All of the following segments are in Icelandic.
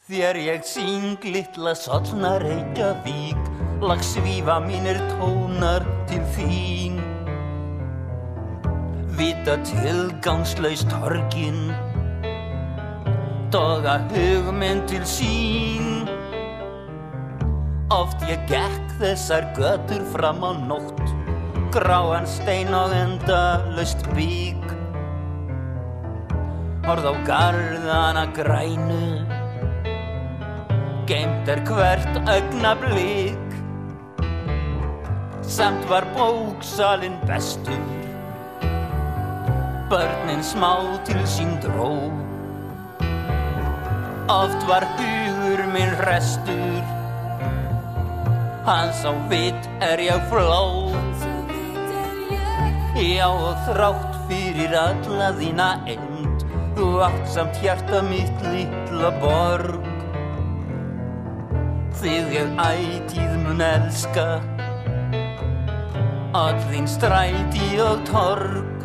Þér ég syng litla sollna Reykjavík, lag svífa mínir tónar til þín. Vita tilgangslaus torgin, toga hugmynd til sín. Oft ég gekk þessar götur fram á nótt, gráan stein og endalaust bík. Horfð á garðana grænu, geymt hvert augnablik. Samt var bóksalinn bestur, börnin smá til sín dró. Oft var hugur minn hrestur, hans á vit ég fló. Já, og þrátt fyrir alla þína eind, þú átt samt hjarta mitt litla borg. Þig ég ætíð mun elska, öll þín stræti og torg.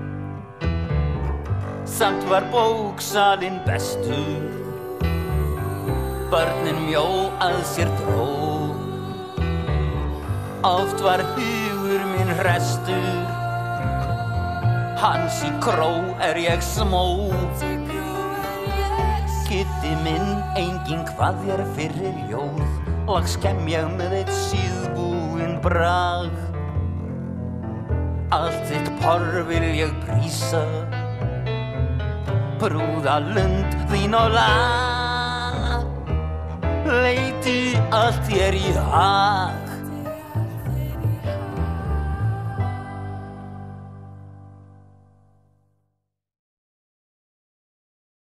Samt var bóksalinn bestur, börnin mjó að sér dró. Oft var hugur minn hrestur, hans í kró ég smó. Kiddi minn, enginn hvað þér fyrir ljóð, lag skemm ég með eitt síðbúinn brag. Allt þitt porr vil ég prísa, brúða lund þín og lag. Leiti allt þér í hag,